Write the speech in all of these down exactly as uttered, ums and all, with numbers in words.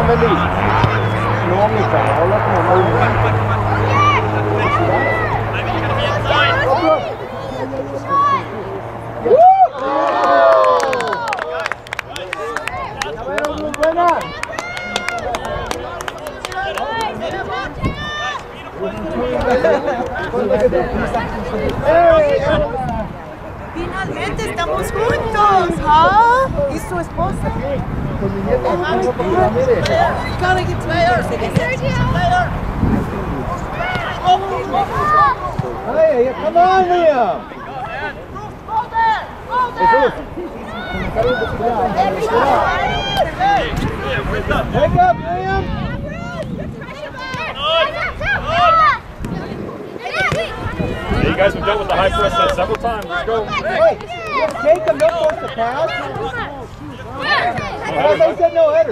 feliz. No, mi cara, habla como mamá. Muy buena. Finalmente estamos juntos, ¿ah? ¿Y su esposa? Gotta get to Hey, come on, Liam! Wake up, Liam! You guys have dealt with the high press set several times. Let's go. Hey, take him, don't force the pass. I said no header.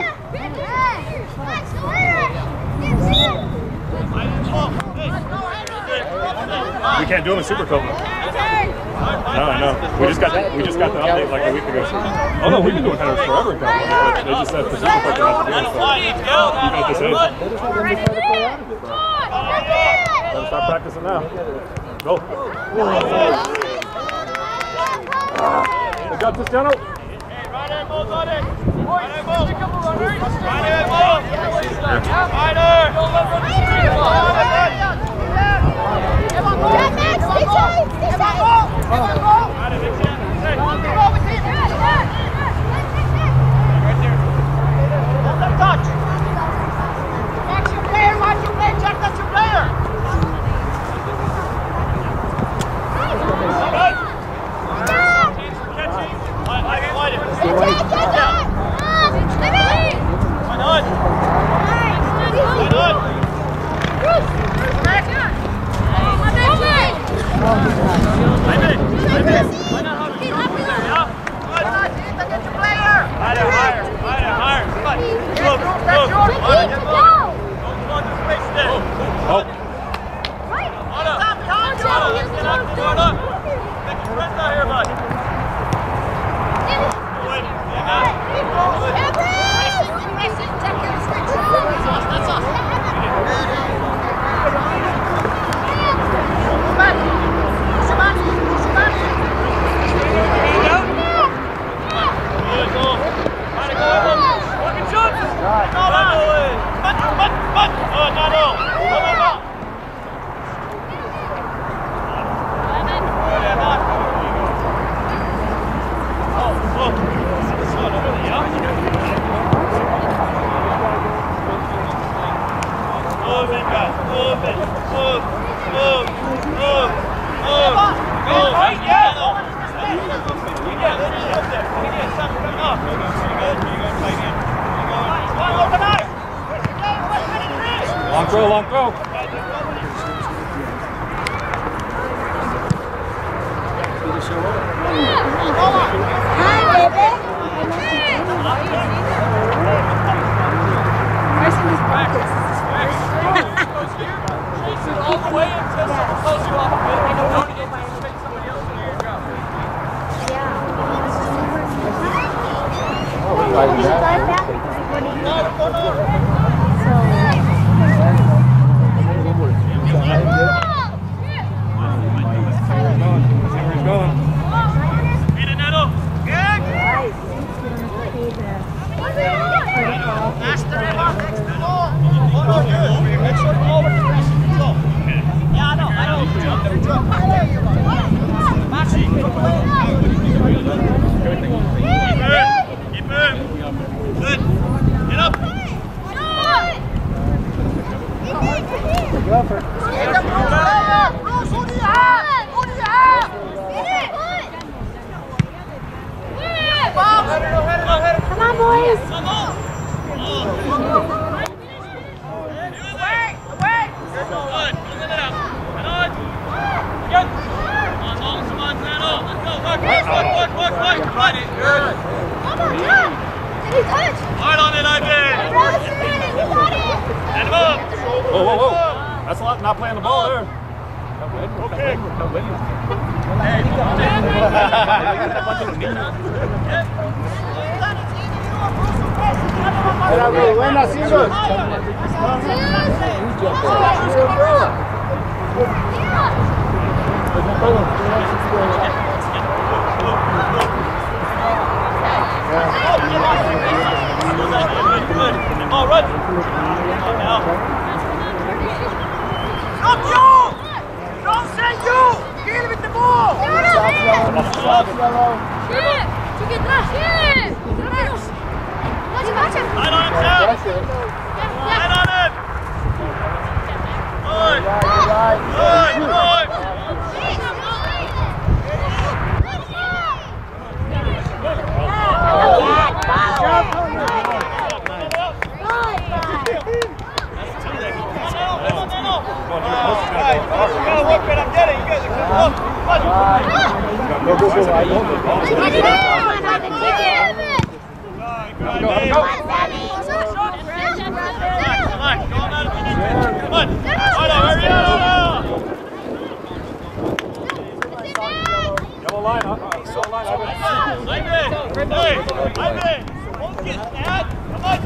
We can't do them in Super Copa. No, I know. We just got that. We just got the update like a week ago. Oh no, we've been doing headers forever in Copa. They just said for Super Copa they're not doing so. Even at this age. Better start practicing now. Go. Good job, Cristiano. Touch. Watch your player, watch your player, check that's your player. Long throw, long throw. Hi, baby. Carson is practice. Chase it all the way until someone pulls you off a bit. You don't want to get to somebody else and here you go. Come on, boys. Hard on it, I did. And move. Whoa, whoa, whoa. That's a lot not playing the ball there. Okay. Hey, Buena, Silver. All right. Stop you! Don't say you! Get him with the ball! Line on him, Sam! Line on him! Good! Good! Good! Go, go, go. I don't know. Yellow line, huh? So line, Ivan! Hey! Ivan! Don't get mad! Come on!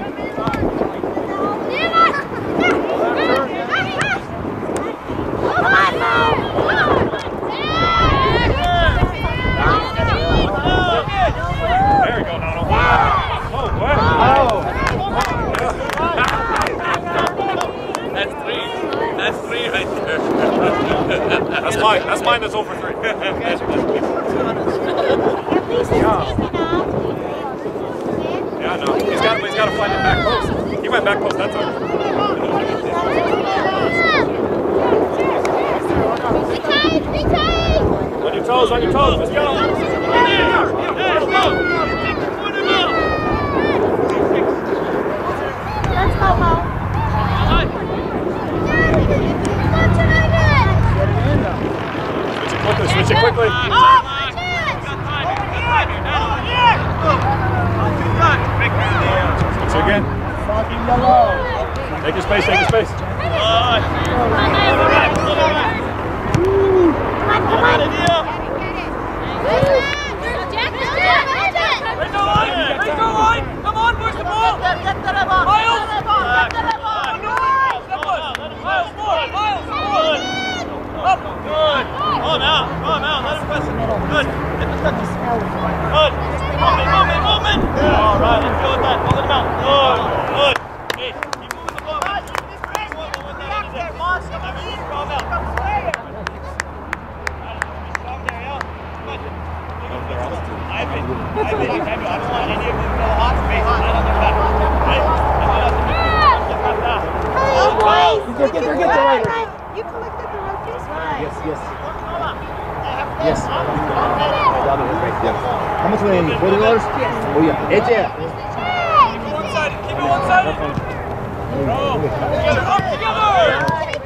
There you go, Nano. Oh, what? That's three. That's three right there. That's mine. That's mine. That's over three. Yeah, no. He's got. He's got to find it back post. He went back post that time. On your toes. On your toes. Let's go. Let's go. Let's go, Mo. Switch it quickly. Switch it quickly. Switch it again. Take your space. Take your space. Come on, come on. Come on, push the ball! Miles! Miles, more! Miles, more! Up! Good! On out! On out! Let him press it! Good! Hit the touches! Good! Movement! Movement! Movement! Alright, let's go with that! Hold him out! Good! Good! Hey, keep moving the ball! Back there, monster! Come out! Come there! Ivan, Ivan, I don't want any of them to go off space. I don't know that. Right? Oh, boy. Get there, get there, right. You collected the right piece? Right. Yes, yes. Yes. How much money you need? forty dollars? Oh, yeah. It's it. Keep it one-sided. Keep it one-sided. Go. Together. Up together.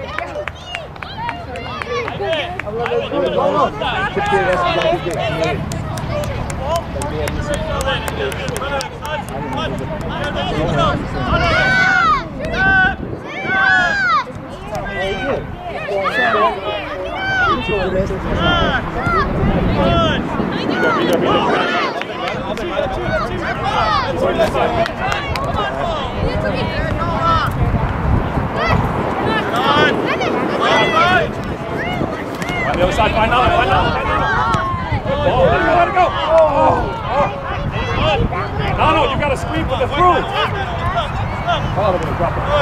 On the other side, find out, find out, find out. Good ball, let it go, let it go. Oh, oh. No, no, you got to screen with the through. Oh, they're going to drop it.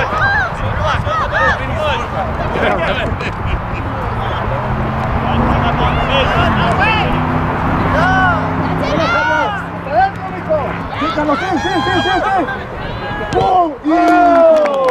Quítalo, sí, sí, sí, sí, sí. ¡Boom! ¡Oh!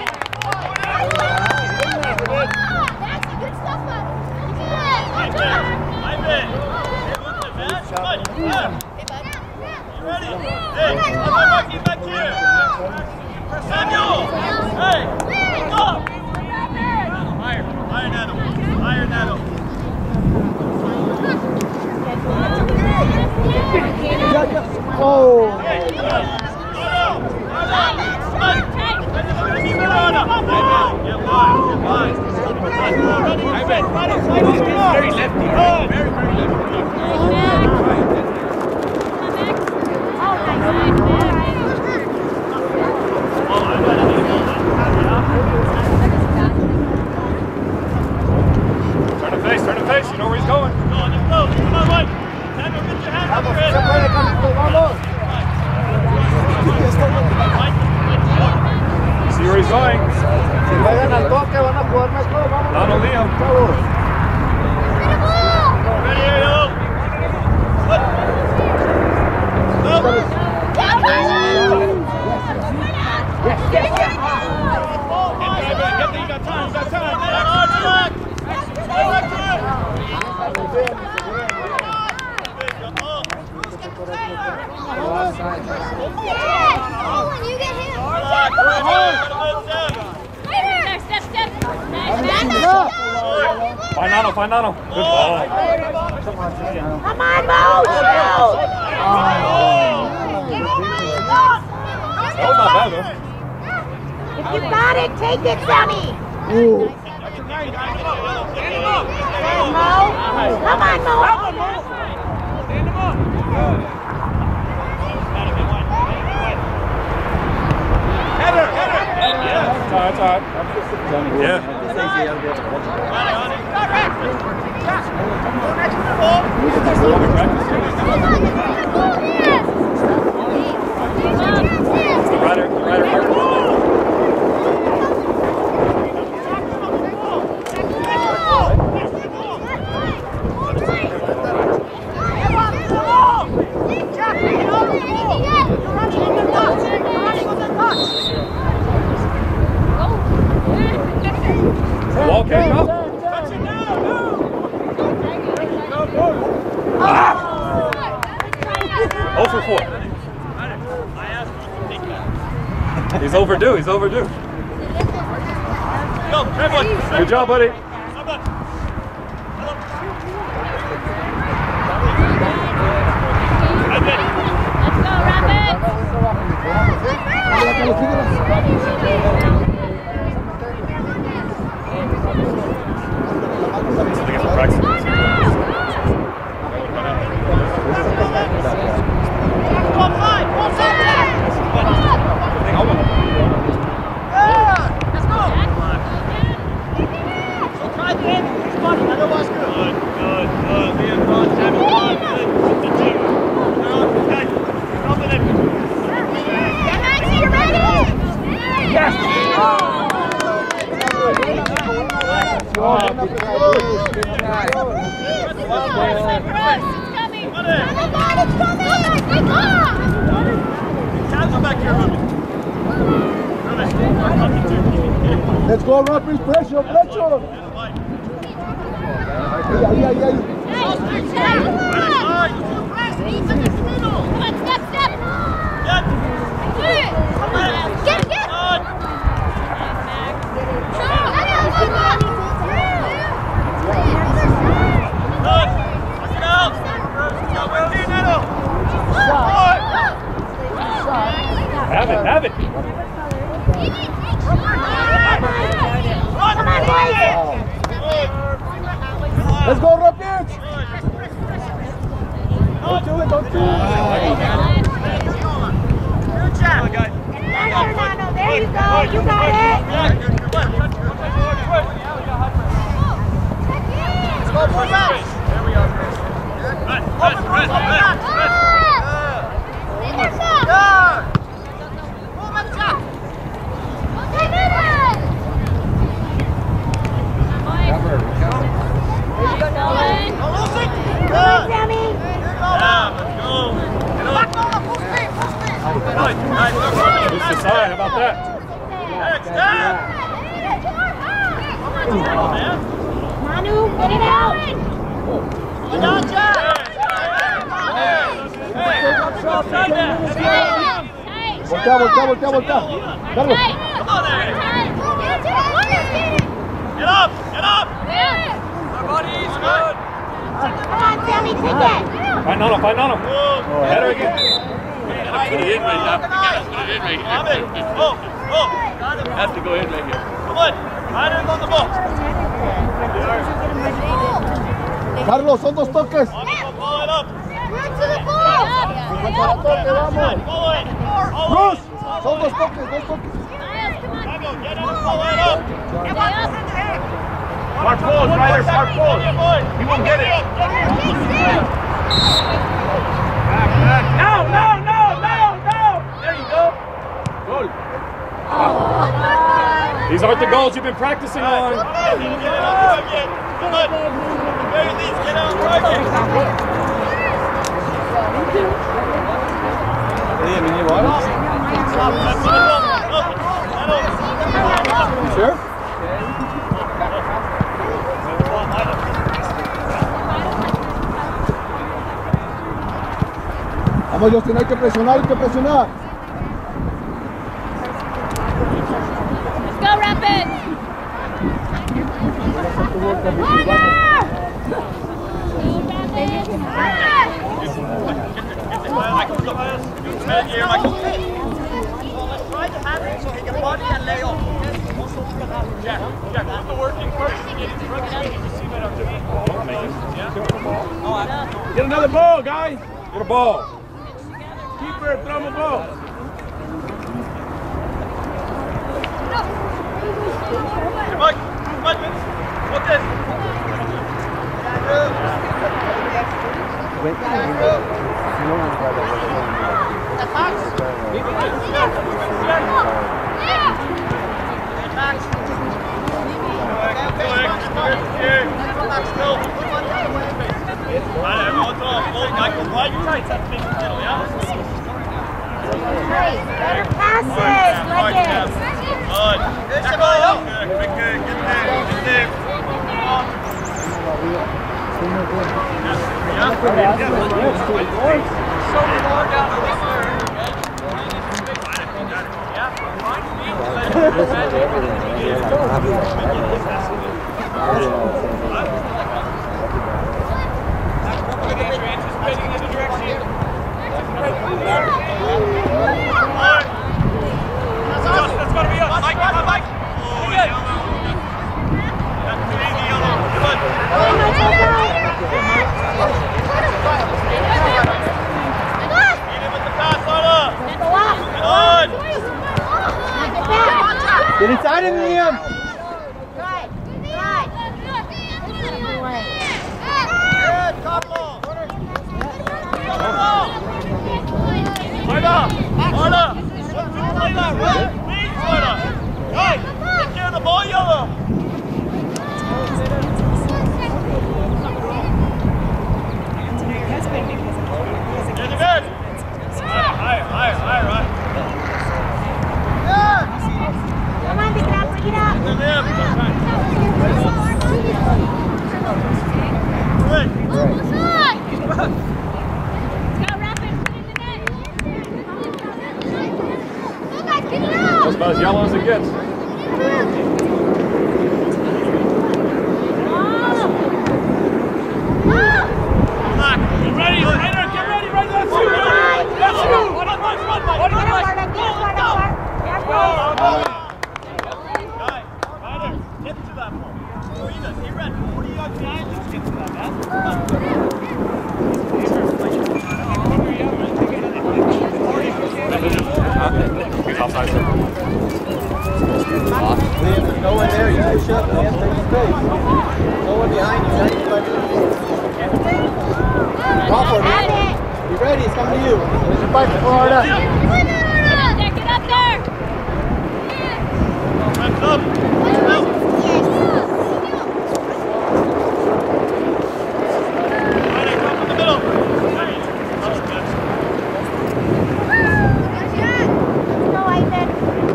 Very lefty. Very, very lefty. chavos. Ready, Ariel? What? Go. Get there, you got time, you got time. Relax, relax. Relax to it. You get him. Step, step, step. Find Nano, find Nano. Good ball. Come on, Mo. That was not bad though. If you got it, take it, Sammy. Ooh. Mo. Come on, Mo. Header, header. That's all right, that's all right. Yeah. It's the rider, the rider, rider. Wall kick, go. Ah! oh for four. He's overdue, he's overdue. Go, everyone. Good job, buddy. Let's go, Rapid. Pressure, pressure. Ahí, ahí, ahí, ahí. Get, get! Have it, have it. Let's go, Rapid. Don't do it, don't do it. There you go, you got it. Let's go, boys out. There we are. Open, press, press, press. Yeah. Who's the side? How about that? Manu, get it out! Voltea, voltea, voltea, voltea. Carlos. Get up! Get up! Everybody's good! Come on, Sammy, take it! Find Nano, find Nano. Header again. Put it in right now. Put it in right here. Oh, oh. Has to go in right here. Come on. Riders on the ball. Carlos, son dos toques. Ball it up. Run to the ball! Cruz, son dos toques, dos toques. Get in the ball it up. Mark pose, Ryder, Mark pose. He won't get it. No, no, no, no, no. There you go. Goal. These aren't the goals you've been practicing on. Come on. At the very least, get out and target. Sure? Vamos, Justin, hay que presionar, hay que presionar. Let's go, Rapids! Try to have it so he can body and lay off. Jack, Jack, put the work in first and get it to run and receive it after me. Get another ball, guys. Get a ball. Keeper, throw him a ball. Hey, Mike, Mike, what's this? Better passes, Leggett! Good. Good, good, get there, get there. So far down the that's gotta be us. Mike, Mike, Mike. Oh, good. That's too easy, yellow. Good. Beat him with the pass, Ola. Good. Get inside him, Liam. Good, good. Good, Carlo. Ola, Ola. Ola, right? Please, Ola. Hey, take care of the ball, yellow. Good, good. Higher, higher, higher, higher. Come on, big guy, bring it up. Good, good. That's about as yellow as it gets. Get ready, Ryder, get ready, Ryder, that's you! That's you! Run, run, run, run, run, run, Guy, Ryder, get to that ball. Rita, he ran forty yards behind, just get to that, man. He's offside, sir. Liam, there's no one there. You push up, man. Take space. No one behind you. Crawford, man. You ready? It's coming to you. There's your fight for Florida. Get up there! Hands up! Hands up! Ryder, come in the middle. Hey, that's good. Go, Ivan.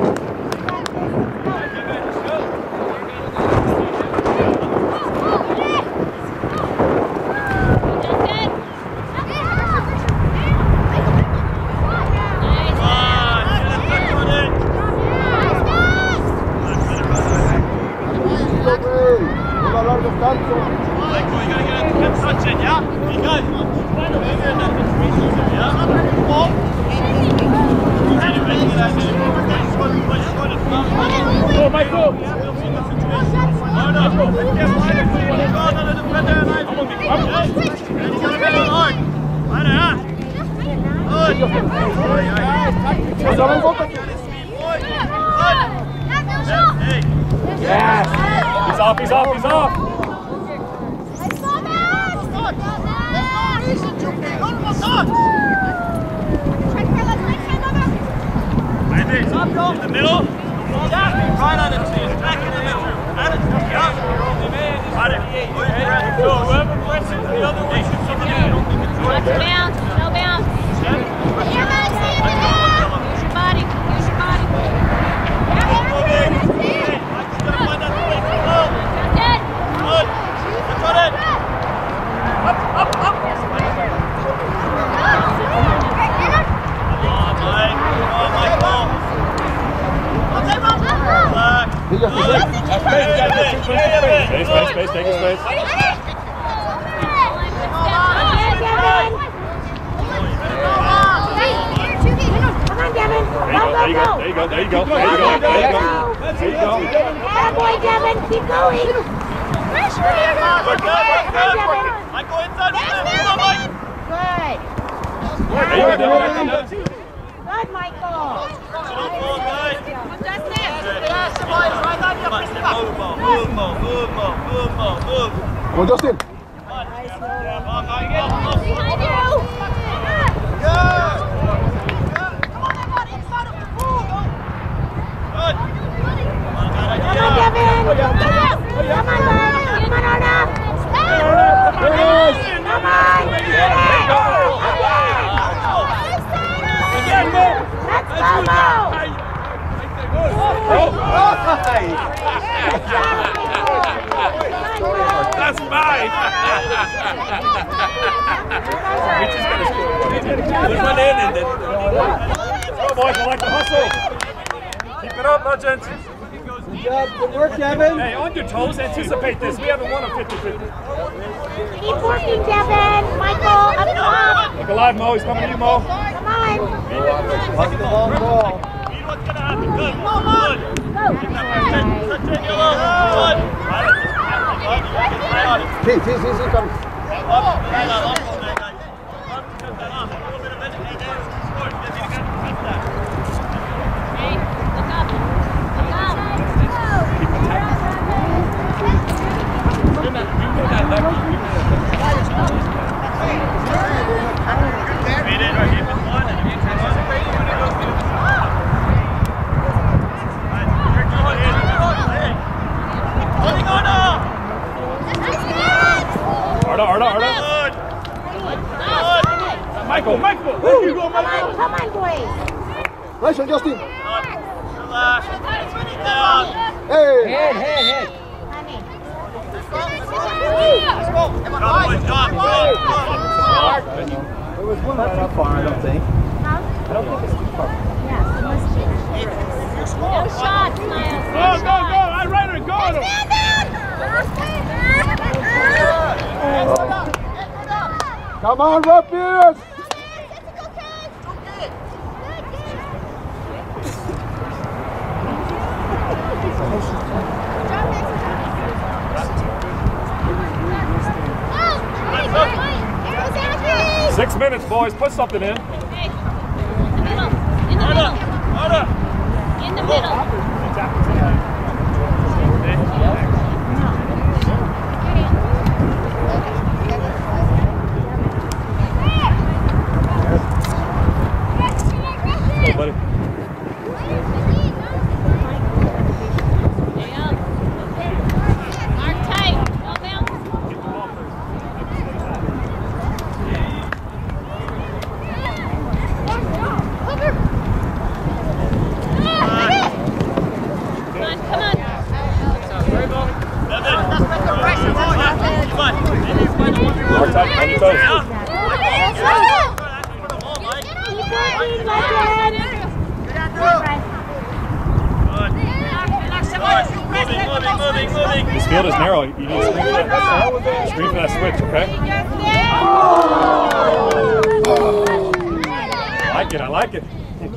Yes! He's off, he's off, he's off! In the middle. Right on it, Steve. Back in the middle. At it. Yup. Got it. Whoever presses the other way should somebody else. Watch your bounce. No bounce. Use your body. Use your body. Good. That's on it. Up, up, up. Come on, Mike. Come on, Michael. He just Space, space, space, take his space. Come on, Devin. There you go, there you go, there you go, there you go, there you go, there you go. Attaboy, Devin. Keep going. Pressure here. Work good, work good, work good. Michael inside with him. Come on, Mike. Good. There you go, Devin. Good, Michael. Good ball, guys. Come on, step over ball. Move ball, move ball, move ball, move. Go, Justin. Come on, come on, Michael. Behind you. Good. Come on, everybody, inside of the pool. Good. Come on, got it. Come on, Devin. Come on, Come on, Arna. Come on, Arna. Come on. Get it. Let's go, Mo. That's mine. We just got to score. Put one in and then. Go, boys, I like the hustle. Keep it up, legends. Good job. Good work, Devin. Hey, on your toes, anticipate this. We haven't won a fifty fifty. Keep working, Devin. Michael, up top. Look alive, Mo. He's coming to you, Mo. Come on. Watch the long ball. Read what's going to happen. Good. Good. Touch it, yellow. Good. Right on it. See, see, see, see, come. Up, right on, up, guys. Up, cut that off. A little bit of it. Hey, there's the score. You guys need to cut that. Hey, look up. Look up. Read it right here with one. And if you try to separate, you're going to go through this. Holding on up! Arda, Arda, Arda. Good! Good! Michael, Michael. There you go, Come on, Michael. come on, boys. Nice one, Justin. Relax. Down. Hey. Honey. Come on, John. Good. It was one right up far, I don't think. I don't think it's too far. Yeah, it must be. No shots, Miles. Go, go, go. I ran and go. Come on, Rutgers. Six minutes, boys. Put something in. Hey, in the middle. In the middle. In the middle. Hey, buddy. Stay up. Mark tight. No bounce. Come on, come on. Mark tight, on your toes. Keep working, legend. Moving, moving, moving, moving. This field is narrow. You need to screen for that. Screen for that switch, okay? I like it, I like it.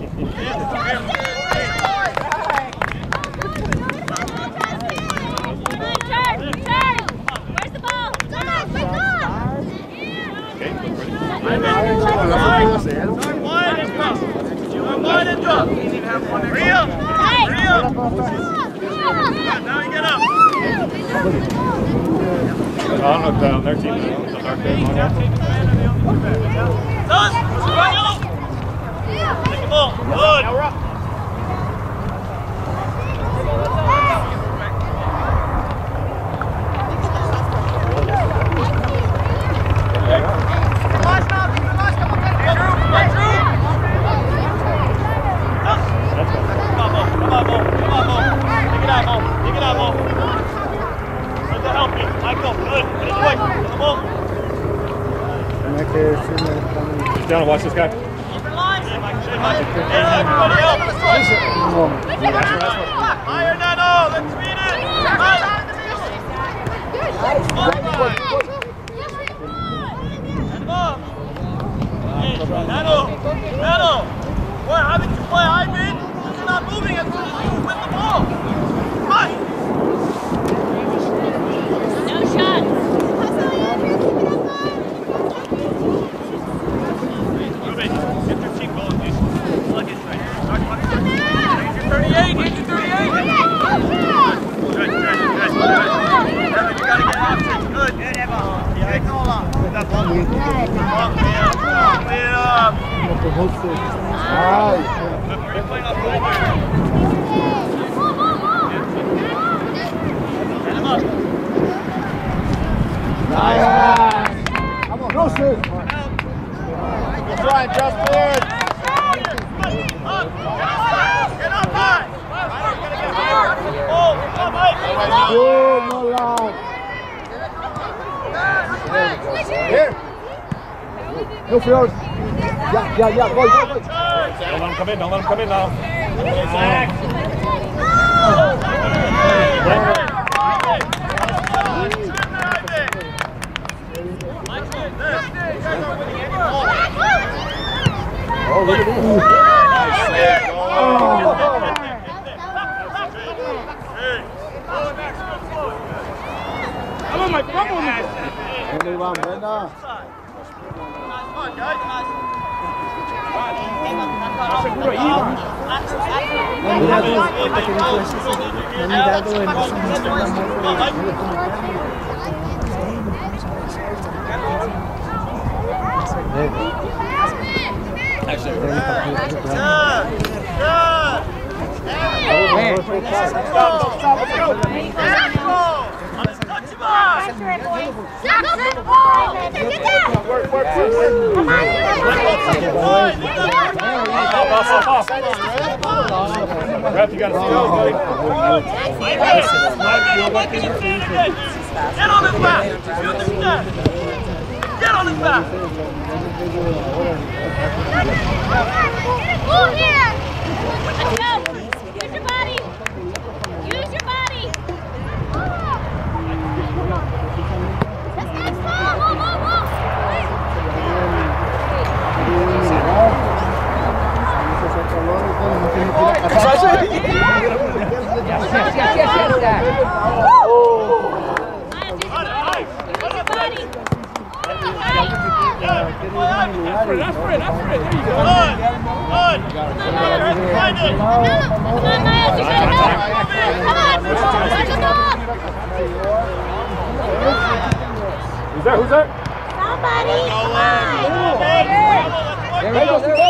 Where's the ball? Come on, quick on. Okay, Wide and drop. Wide and drop. Hurry up. Hurry up. Now you get up. I don't know if they're on their team. The dark hair on there. Done. Take the ball. Good. down and watch this guy. Everybody else. Higher, Nano. Let's read it. Nano. Nano. Boy, haven't you play high mid? You're not moving as soon as you win the ball. Come No shots. Get your team going, dude. Look at right. thirty-eight, get your thirty-eight. Good, good, good, good. Evan, you gotta get option. Good. Good, Evan. Yeah, go along. Good up, long way up. Long way up. Nice. You're playing off right here. Set him up. Nice. Come on, no shit. That's right, just forward. Up. Get up high. Oh, come on, Good, no line. Here. No fear. Yeah, yeah, yeah. Go, go, go. Don't let him come in. Don't let him come in now. Oh, look at this. Oh. Come on, my come on, man. Vem, vamos, Brenda. Seguro aí, mano. Ref, you gotta steal, buddy. Get on his back! You understand? Get on his back! Move here! Let's go! Use your body! Use your body! That's next ball! Move, move, move! That's for it, that's for it. There you go. Good, good. Find it. Come on, Miles, you gotta go! Come on! Watch the dog! Who's that? Who's that? Somebody! Come on! There we go, there we go.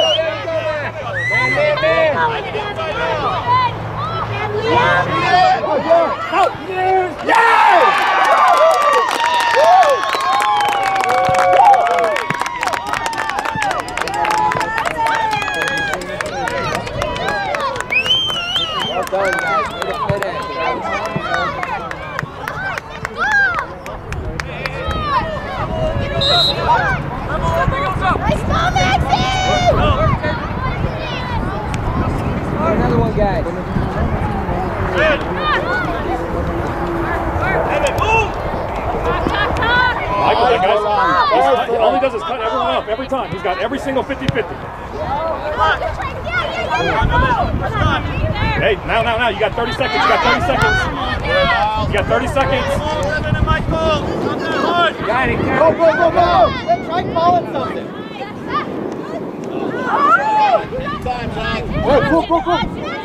Well done, guys. Way to fit in. Nice ball, Maxie! Another one, guys. Good. Evan, move! Michael, that guy's, he's, all he does is cut everyone up every time. He's got every single fifty fifty. Hey, now, now, now. You got thirty seconds. You got thirty seconds. You got thirty seconds. Evan and Michael, not that hard. Got it, Go, go, go, go. Let's try calling something. Hey, go, go, go.